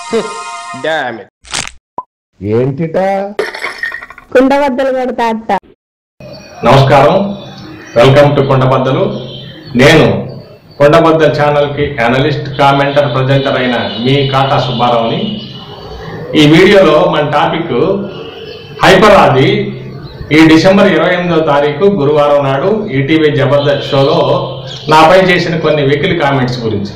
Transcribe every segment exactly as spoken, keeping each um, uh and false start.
Damn it. ఏంటిట? కుండబద్దలు కొడతా అత్త. నమస్కారం, వెల్కమ్ టు కుండబద్దలు. నేను కుండబద్దలు ఛానల్కి అనలిస్ట్, కామెంటర్, ప్రజెంటర్ అయిన మీ కాటా సుబ్బారావుని. ఈ వీడియోలో మన టాపిక్ హైపర్ ఆది. ఈ డిసెంబర్ ఇరవై ఎనిమిదవ తారీఖు గురువారం నాడు ఈటీవీ జబర్దస్త్ షోలో నాపై చేసిన కొన్ని వెకిలి కామెంట్స్ గురించి.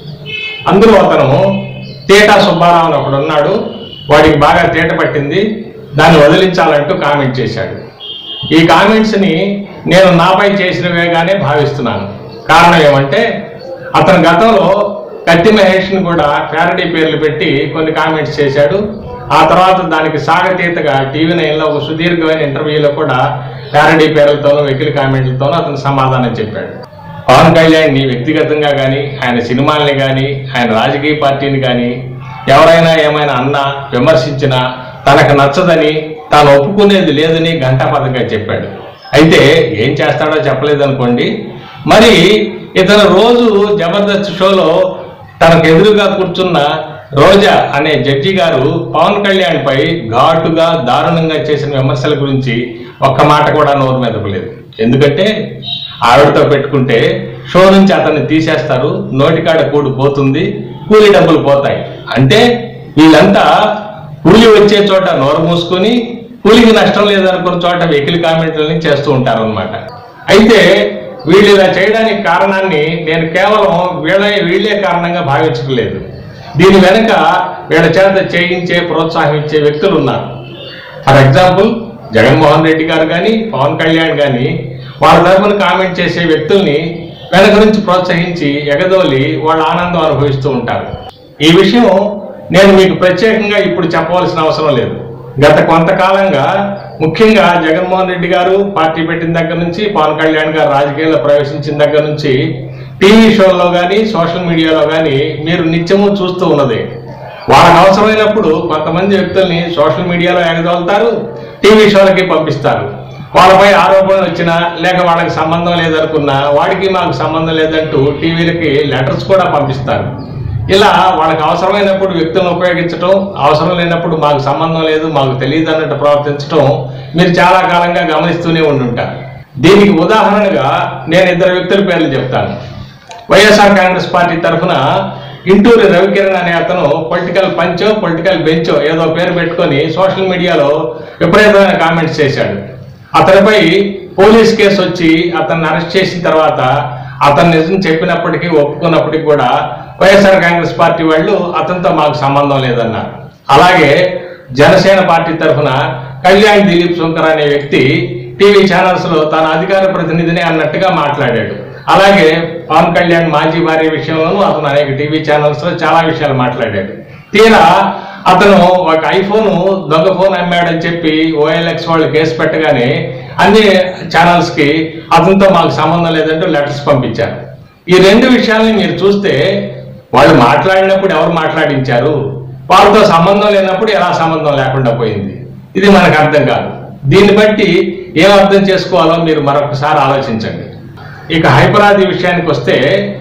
అందులో అతను తేటా సుబ్బారావు అని ఒకడు ఉన్నాడు, వాడికి బాగా తేట పట్టింది, దాన్ని వదిలించాలంటూ కామెంట్ చేశాడు. ఈ కామెంట్స్ని నేను నాపై చేసినవేగానే భావిస్తున్నాను. కారణం ఏమంటే అతను గతంలో కత్తి మహేష్ని కూడా ప్యారడీ పేర్లు పెట్టి కొన్ని కామెంట్స్ చేశాడు. ఆ తర్వాత దానికి సాగతీతగా టీవీ నైన్లో ఒక సుదీర్ఘమైన ఇంటర్వ్యూలో కూడా ప్యారడీ పేర్లతోనూ వెకిలి కామెంట్లతోనూ అతను సమాధానం చెప్పాడు. పవన్ కళ్యాణ్ని వ్యక్తిగతంగా కానీ, ఆయన సినిమాల్ని కానీ, ఆయన రాజకీయ పార్టీని కానీ ఎవరైనా ఏమైనా అన్నా, విమర్శించినా తనకు నచ్చదని, తాను ఒప్పుకునేది లేదని ఘంటాపథంగా చెప్పాడు. అయితే ఏం చేస్తాడో చెప్పలేదనుకోండి. మరి ఇతను రోజు జబర్దస్త్ షోలో తనకు ఎదురుగా కూర్చున్న రోజా అనే జడ్జి గారు పవన్ కళ్యాణ్పై ఘాటుగా, దారుణంగా చేసిన విమర్శల గురించి ఒక్క మాట కూడా నోరు మెదపలేదు. ఎందుకంటే ఆవిడతో పెట్టుకుంటే షో నుంచి అతన్ని తీసేస్తారు, నోటికాడ కూడు పోతుంది, కూలి డబ్బులు పోతాయి. అంటే వీళ్ళంతా కూలి వచ్చే చోట నోరు మూసుకొని, కూలికి నష్టం లేదనుకున్న చోట వెకిలి కామెంట్లని చేస్తూ ఉంటారు అనమాట. అయితే వీళ్ళు ఇలా చేయడానికి కారణాన్ని నేను కేవలం వీళ్ళ వీళ్ళే కారణంగా భావించట్లేదు. దీని వెనుక వీళ్ళ చేత చేయించే, ప్రోత్సాహించే వ్యక్తులు ఉన్నారు. ఫర్ ఎగ్జాంపుల్ జగన్మోహన్ రెడ్డి గారు కానీ, పవన్ కళ్యాణ్ కానీ వాళ్ళ తరఫున కామెంట్ చేసే వ్యక్తుల్ని వెనక నుంచి ప్రోత్సహించి ఎగదోలి వాళ్ళ ఆనందం అనుభవిస్తూ ఉంటారు. ఈ విషయం నేను మీకు ప్రత్యేకంగా ఇప్పుడు చెప్పవలసిన అవసరం లేదు. గత కొంతకాలంగా, ముఖ్యంగా జగన్మోహన్ రెడ్డి గారు పార్టీ పెట్టిన దగ్గర నుంచి, పవన్ కళ్యాణ్ గారు రాజకీయాల్లో ప్రవేశించిన దగ్గర నుంచి టీవీ షోల్లో కానీ, సోషల్ మీడియాలో కానీ మీరు నిత్యము చూస్తూ ఉన్నది. వాళ్ళకి అవసరమైనప్పుడు కొంతమంది వ్యక్తుల్ని సోషల్ మీడియాలో ఎగదోలుతారు, టీవీ షోలకి పంపిస్తారు. వాళ్ళపై ఆరోపణలు వచ్చినా, లేక వాళ్ళకి సంబంధం లేదనుకున్నా, వాడికి మాకు సంబంధం లేదంటూ టీవీలకి లెటర్స్ కూడా పంపిస్తారు. ఇలా వాళ్ళకి అవసరమైనప్పుడు వ్యక్తులను ఉపయోగించడం, అవసరం లేనప్పుడు మాకు సంబంధం లేదు, మాకు తెలియదు అన్నట్టు ప్రవర్తించడం మీరు చాలా కాలంగా గమనిస్తూనే ఉండుంటారు. దీనికి ఉదాహరణగా నేను ఇద్దరు వ్యక్తుల పేర్లు చెప్తాను. వైఎస్ఆర్ కాంగ్రెస్ పార్టీ తరఫున ఇంటూరి రవికిరణ్ అనే అతను పొలిటికల్ పంచో, పొలిటికల్ బెంచో ఏదో పేరు పెట్టుకొని సోషల్ మీడియాలో విపరీతమైన కామెంట్స్ చేశాడు. అతనిపై పోలీస్ కేసు వచ్చి అతన్ని అరెస్ట్ చేసిన తర్వాత అతను నిజం చెప్పినప్పటికీ, ఒప్పుకున్నప్పటికీ కూడా వైఎస్ఆర్ కాంగ్రెస్ పార్టీ వాళ్ళు అతనితో మాకు సంబంధం లేదన్నారు. అలాగే జనసేన పార్టీ తరఫున కళ్యాణ్ దిలీప్ శంకర్ అనే వ్యక్తి టీవీ ఛానల్స్ లో తన అధికార ప్రతినిధిని అన్నట్టుగా మాట్లాడాడు. అలాగే పవన్ కళ్యాణ్ మాజీ భార్య విషయంలోనూ అతను అనేక టీవీ ఛానల్స్ లో చాలా విషయాలు మాట్లాడాడు. తీరా అతను ఒక ఐఫోన్ దొంగ ఫోన్ అమ్మాడని చెప్పి ఓఎల్ఎక్స్ వాళ్ళు కేసు పెట్టగానే అన్ని ఛానల్స్ కి అతనితో మాకు సంబంధం లేదంటూ లెటర్స్ పంపించారు. ఈ రెండు విషయాలని మీరు చూస్తే వాళ్ళు మాట్లాడినప్పుడు ఎవరు మాట్లాడించారు, వాళ్ళతో సంబంధం లేనప్పుడు ఎలా సంబంధం లేకుండా పోయింది, ఇది మనకు అర్థం కాదు. దీన్ని బట్టి ఏం అర్థం చేసుకోవాలో మీరు మరొకసారి ఆలోచించండి. ఇక హైపరాది విషయానికి వస్తే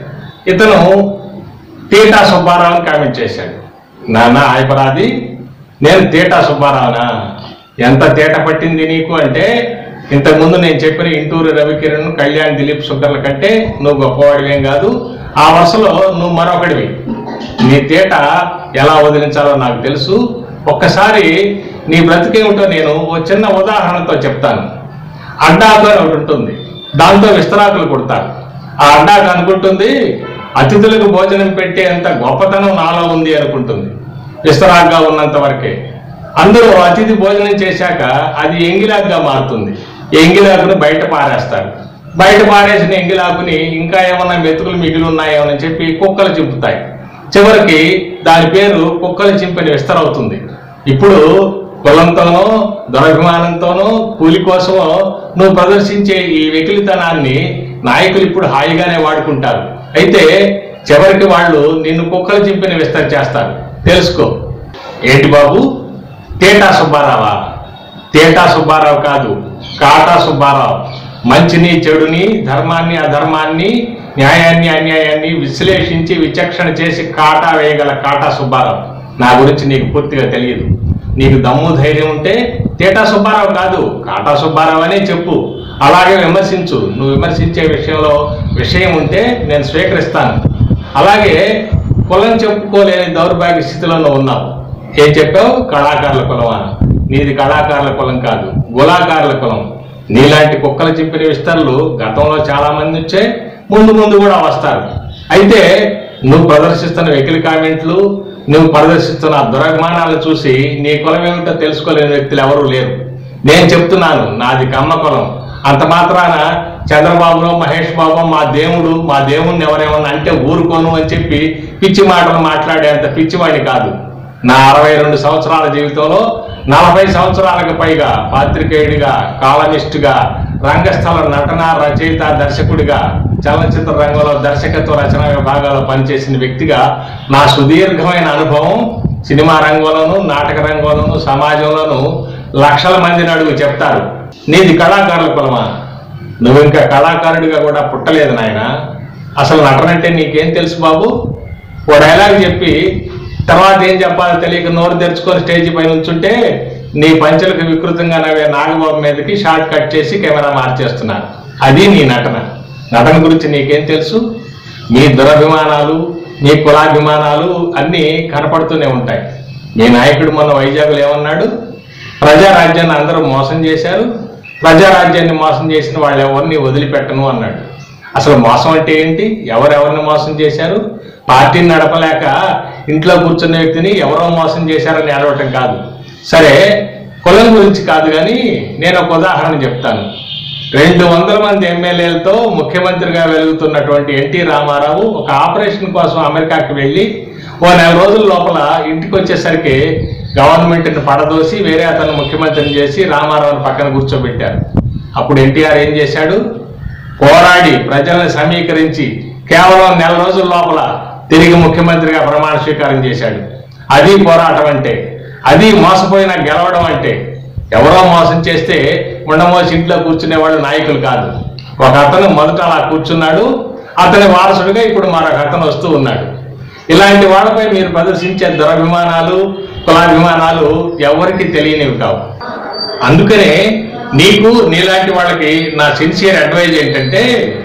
ఇతను తేటా సుబ్బారావుని కామెంట్ చేశాడు. నాన్న హైపరాది, నేను తేటా సుబ్బారావునా? ఎంత తేట పట్టింది నీకు అంటే, ఇంతకుముందు నేను చెప్పిన ఇంటూరి రవికిరణ్, కళ్యాణ్ దిలీప్ శంకర్ల కంటే నువ్వు గొప్పవాడివేం కాదు, ఆ వరుసలో నువ్వు మరొకడివి. నీ తేట ఎలా వదిలించాలో నాకు తెలుసు. ఒక్కసారి నీ బ్రతికేమిటో నేను ఓ చిన్న ఉదాహరణతో చెప్తాను. అడ్డాకు అని ఒకటి ఉంటుంది, దాంతో విస్తరాకులు కుడతారు. ఆ అడ్డాకు అనుకుంటుంది అతిథులకు భోజనం పెట్టేంత గొప్పతనం నాలో ఉంది అనుకుంటుంది, విస్తరాగ్గా ఉన్నంత వరకే. అందులో అతిథి భోజనం చేశాక అది ఎంగిలాగ్గా మారుతుంది. ఎంగిలాకుని బయట పారేస్తారు. బయట పారేసిన ఎంగిలాకుని ఇంకా ఏమన్నా మెతుకులు మిగిలి ఉన్నాయేమని చెప్పి కుక్కలు చింపుతాయి. చివరికి దాని పేరు కుక్కలు చింపని విస్తరవుతుంది. ఇప్పుడు కులంతోనో, దురభిమానంతోనో, కూలి కోసమో నువ్వు ప్రదర్శించే ఈ వెకిలితనాన్ని నాయకులు ఇప్పుడు హాయిగానే వాడుకుంటారు. అయితే చివరికి వాళ్ళు నిన్ను కుక్కలు చింపిన విస్తర చేస్తారు, తెలుసుకో. ఏంటి బాబు, తేటా సుబ్బారావా? తేటా సుబ్బారావు కాదు, కాటా సుబ్బారావు. మంచిని, చెడుని, ధర్మాన్ని, అధర్మాన్ని, న్యాయాన్ని, అన్యాయాన్ని విశ్లేషించి విచక్షణ చేసి కాటా వేయగల కాటా సుబ్బారావు. నా గురించి నీకు పూర్తిగా తెలియదు. నీకు దమ్ము ధైర్యం ఉంటే తేటా సుబ్బారావు కాదు, కాటా సుబ్బారావు అనే చెప్పు. అలాగే విమర్శించు. నువ్వు విమర్శించే విషయంలో విషయం ఉంటే నేను స్వీకరిస్తాను. అలాగే కులం చెప్పుకోలేని దౌర్భాగ్య స్థితిలో నువ్వు ఉన్నావు. ఏం చెప్పావు? కళాకారుల కులం అని. నీది కళాకారుల కులం కాదు, గులాకారుల కులం. నీలాంటి కుక్కలు చెప్పిన విస్తరణలు గతంలో చాలా మంది వచ్చే, ముందు ముందు కూడా వస్తారు. అయితే నువ్వు ప్రదర్శిస్తున్న వెకిలి కామెంట్లు, నువ్వు ప్రదర్శిస్తున్న దురభిమానాలను చూసి నీ కులం ఏమిటో తెలుసుకోలేని వ్యక్తులు ఎవరూ లేరు. నేను చెప్తున్నాను, నాది కమ్మ కులం. అంత మాత్రాన చంద్రబాబులో మహేష్ బాబు మా దేవుడు, మా దేవుణ్ణి ఎవరేమన్నా అంటే ఊరుకోను అని చెప్పి పిచ్చి మాటలు మాట్లాడేంత పిచ్చివాడిని కాదు. నా అరవై రెండు సంవత్సరాల జీవితంలో నలభై సంవత్సరాలకు పైగా పాత్రికేయుడిగా, కాలమిస్టుగా, రంగస్థల నటన, రచయిత, దర్శకుడిగా, చలనచిత్ర రంగంలో దర్శకత్వ రచన విభాగాల్లో పనిచేసిన వ్యక్తిగా నా సుదీర్ఘమైన అనుభవం సినిమా రంగంలోనూ, నాటక రంగంలోనూ, సమాజంలోనూ లక్షల మందిని అడుగు చెప్తారు. నీది కళాకారుల కులమా? నువ్వు ఇంకా కళాకారుడిగా కూడా పుట్టలేదు నాయన. అసలు నటనంటే నీకేం తెలుసు బాబు? ఓ డైలాగ్ చెప్పి తర్వాత ఏం చెప్పాలో తెలియక నోరు తెరుచుకొని స్టేజీ పైన ఉంచుంటే నీ పంచెలకు వికృతంగా నవ్వే నాగబాబు మీదకి షార్ట్ కట్ చేసి కెమెరా మార్చేస్తున్నారు. అది నీ నటన. నటన గురించి నీకేం తెలుసు? మీ దురభిమానాలు, మీ కులాభిమానాలు అన్నీ కనపడుతూనే ఉంటాయి. మీ నాయకుడు మొన్న వైజాగ్లో ఏమన్నాడు? ప్రజారాజ్యాన్ని అందరూ మోసం చేశారు, ప్రజారాజ్యాన్ని మోసం చేసిన వాళ్ళు ఎవరిని వదిలిపెట్టను అన్నాడు. అసలు మోసం అంటే ఏంటి? ఎవరెవరిని మోసం చేశారు? పార్టీని నడపలేక ఇంట్లో కూర్చున్న వ్యక్తిని ఎవరో మోసం చేశారని అడగటం కాదు. సరే, కులం గురించి కాదు కానీ నేను ఒక ఉదాహరణ చెప్తాను. రెండు వందల మంది ఎమ్మెల్యేలతో ముఖ్యమంత్రిగా వెలుగుతున్నటువంటి ఎన్టీ రామారావు ఒక ఆపరేషన్ కోసం అమెరికాకి వెళ్ళి ఓ నెల రోజుల లోపల ఇంటికి వచ్చేసరికి గవర్నమెంట్ని పడదోసి వేరే అతను ముఖ్యమంత్రిని చేసి రామారావుని పక్కన కూర్చోబెట్టారు. అప్పుడు ఎన్టీఆర్ ఏం చేశాడు? పోరాడి ప్రజల్ని సమీకరించి కేవలం నెల రోజుల లోపల తిరిగి ముఖ్యమంత్రిగా ప్రమాణ స్వీకారం చేశాడు. అది పోరాటం అంటే, అది మోసపోయిన గెలవడం అంటే. ఎవరో మోసం చేస్తే ఉండమోసి ఇంట్లో కూర్చునేవాడు నాయకులు కాదు. ఒక అతను మొదట అలా కూర్చున్నాడు, అతని వారసుడిగా ఇప్పుడు మరొక అతను వస్తూ ఉన్నాడు. ఇలాంటి వాళ్ళపై మీరు ప్రదర్శించే దురభిమానాలు, కులాభిమానాలు ఎవరికి తెలియనివి కావు. అందుకనే నీకు, నీలాంటి వాళ్ళకి నా సిన్సియర్ అడ్వైజ్ ఏంటంటే,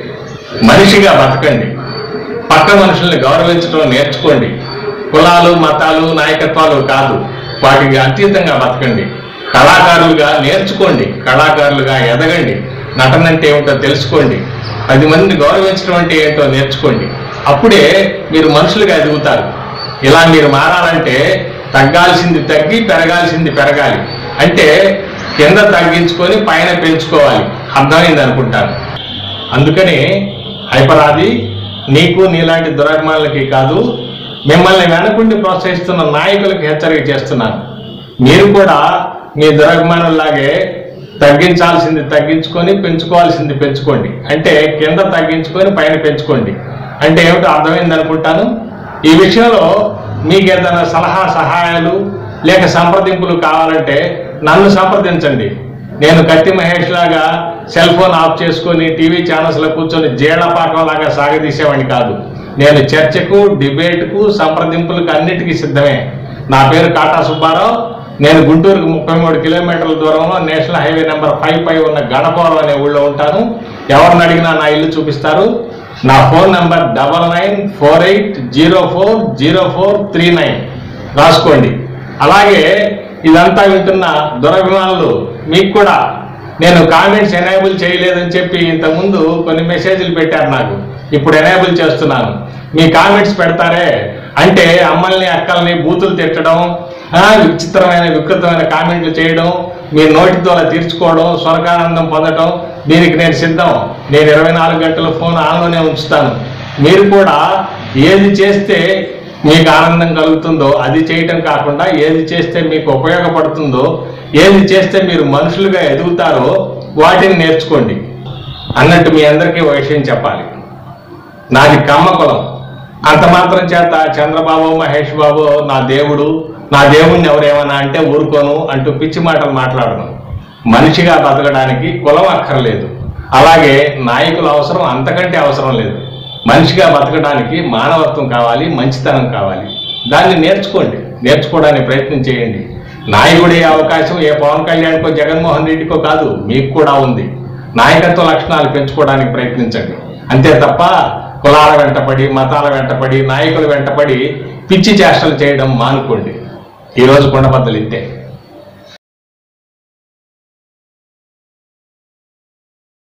మనిషిగా బతకండి, పక్క మనుషుల్ని గౌరవించడం నేర్చుకోండి. కులాలు, మతాలు, నాయకత్వాలు కాదు, వాటికి అతీతంగా బతకండి. కళాకారులుగా నేర్చుకోండి, కళాకారులుగా ఎదగండి. నటన అంటే ఏమిటో తెలుసుకోండి, పది మందిని గౌరవించడం అంటే ఏంటో నేర్చుకోండి. అప్పుడే మీరు మనుషులుగా ఎదుగుతారు. ఇలా మీరు మారాలంటే తగ్గాల్సింది తగ్గి పెరగాల్సింది పెరగాలి. అంటే కింద తగ్గించుకొని పైన పెంచుకోవాలి. అర్థమైంది అనుకుంటాను. అందుకని హైపరాది, నీకు నీలాంటి దురభిమానులకి కాదు, మిమ్మల్ని వెనకుండి ప్రోత్సహిస్తున్న నాయకులకు హెచ్చరిక చేస్తున్నాను. మీరు కూడా మీ దురభిమానుల్లాగే తగ్గించాల్సింది తగ్గించుకొని పెంచుకోవాల్సింది పెంచుకోండి. అంటే కింద తగ్గించుకొని పైన పెంచుకోండి. అంటే ఏమిటో అర్థమైంది అనుకుంటాను. ఈ విషయంలో మీకు ఏదైనా సలహా సహాయాలు లేక సంప్రదింపులు కావాలంటే నన్ను సంప్రదించండి. నేను కత్తి మహేష్ లాగా సెల్ ఫోన్ ఆఫ్ చేసుకొని టీవీ ఛానల్స్లో కూర్చొని జీళ్లపాకం లాగా సాగదీసేవాడిని కాదు. నేను చర్చకు, డిబేట్కు, సంప్రదింపులకు అన్నిటికీ సిద్ధమే. నా పేరు కాటా సుబ్బారావు. నేను గుంటూరుకు ముప్పై మూడు కిలోమీటర్ల దూరంలో నేషనల్ హైవే నెంబర్ ఫైవ్ పై ఉన్న గణపవరం అనే ఊళ్ళో ఉంటాను. ఎవరిని అడిగినా నా ఇల్లు చూపిస్తారు. నా phone number double nine four eight zero four zero four three nine రాసుకోండి. అలాగే ఇదంతా వింటున్న దురభిమానులు, మీకు కూడా నేను కామెంట్స్ ఎనేబుల్ చేయలేదని చెప్పి ఇంతకుముందు కొన్ని మెసేజ్లు పెట్టారు నాకు. ఇప్పుడు ఎనేబుల్ చేస్తున్నాను. మీ కామెంట్స్ పెడతారే అంటే అమ్మల్ని, అక్కల్ని బూతులు తిట్టడం, విచిత్రమైన వికృతమైన కామెంట్లు చేయడం, మీ నోటితో తీర్చుకోవడం, స్వర్గానందం పొందడం, దీనికి నేను సిద్ధం. నేను ఇరవై నాలుగు గంటల ఫోన్ ఆన్లోనే ఉంచుతాను. మీరు కూడా ఏది చేస్తే మీకు ఆనందం కలుగుతుందో అది చేయటం కాకుండా, ఏది చేస్తే మీకు ఉపయోగపడుతుందో, ఏది చేస్తే మీరు మనుషులుగా ఎదుగుతారో వాటిని నేర్చుకోండి అన్నట్టు మీ అందరికీ ఒక విషయం చెప్పాలి. నాది కమ్మ కులం. అంత మాత్రం చేత చంద్రబాబు, మహేష్ బాబు నా దేవుడు, నా దేవుణ్ణి ఎవరేమన్నా అంటే ఊరుకోను అంటూ పిచ్చి మాటలు మాట్లాడను. మనిషిగా బతకడానికి కులం అక్కర్లేదు. అలాగే నాయకుల అవసరం అంతకంటే అవసరం లేదు. మనిషిగా బతకడానికి మానవత్వం కావాలి, మంచితనం కావాలి. దాన్ని నేర్చుకోండి. నేర్చుకోవడానికి ప్రయత్నం చేయండి. నాయకుడే అవకాశం ఏ పవన్ కళ్యాణ్కో జగన్మోహన్ రెడ్డికో కాదు, మీకు కూడా ఉంది. నాయకత్వ లక్షణాలు పెంచుకోవడానికి ప్రయత్నించండి. అంతే తప్ప కులాల వెంటపడి, మతాల వెంటపడి, నాయకుల వెంటపడి పిచ్చి చేష్టలు చేయడం మానుకోండి. ఈరోజు కొండబద్దలు ఇంతే.